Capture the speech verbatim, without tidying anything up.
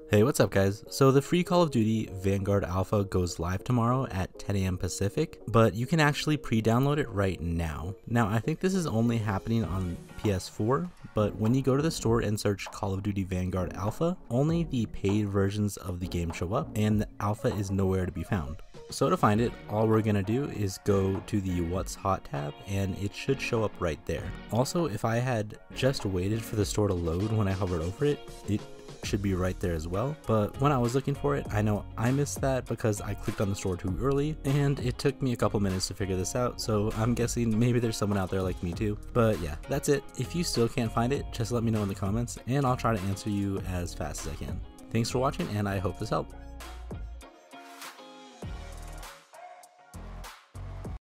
Hey, what's up guys? So the free Call of Duty Vanguard Alpha goes live tomorrow at ten A M Pacific, but you can actually pre-download it right now. Now I think this is only happening on P S four, but when you go to the store and search Call of Duty Vanguard Alpha, only the paid versions of the game show up and the alpha is nowhere to be found. So to find it, all we're gonna do is go to the What's Hot tab and it should show up right there. Also, if I had just waited for the store to load when I hovered over it, it should be right there as well. But when I was looking for it, I know I missed that because I clicked on the store too early and it took me a couple minutes to figure this out, so I'm guessing maybe there's someone out there like me too. But yeah, that's it. If you still can't find it, just let me know in the comments and I'll try to answer you as fast as I can. Thanks for watching and I hope this helped.